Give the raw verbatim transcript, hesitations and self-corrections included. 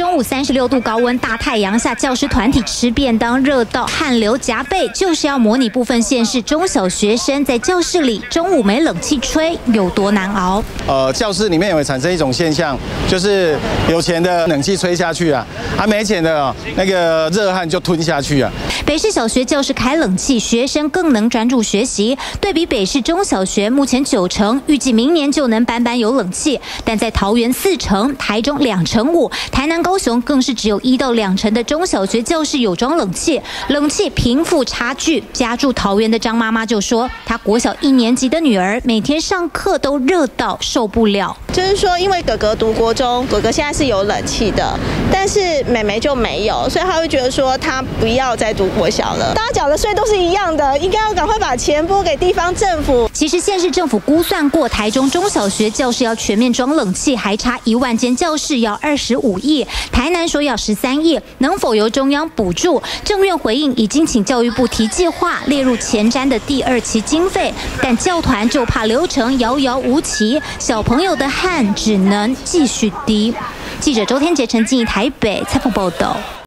中午三十六度高温，大太阳下，教师团体吃便当，热到汗流浃背，就是要模拟部分县市中小学生在教室里中午没冷气吹有多难熬。 呃，教室里面也会产生一种现象，就是有钱的冷气吹下去啊，啊没钱的、哦、那个热汗就吞下去啊。 北市小学教室开冷气，学生更能专注学习。对比北市中小学，目前九成，预计明年就能班班有冷气，但在桃园四成，台中两成五，台南、高雄更是只有一到两成的中小学教室有装冷气。冷气贫富差距，家住桃园的张妈妈就说，她国小一年级的女儿每天上课都热到受不了。 就是说，因为哥哥读国中，哥哥现在是有冷气的，但是妹妹就没有，所以她会觉得说，她不要再读国小了。大家缴的税都是一样的，应该要赶快把钱拨给地方政府。 其实县市政府估算过，台中中小学教室要全面装冷气，还差一万间教室要二十五亿，台南说要十三亿，能否由中央补助？政院回应已经请教育部提计划，列入前瞻的第二期经费，但教团就怕流程遥遥无期，小朋友的汗只能继续滴。记者周天杰、陈静怡台北采访报道。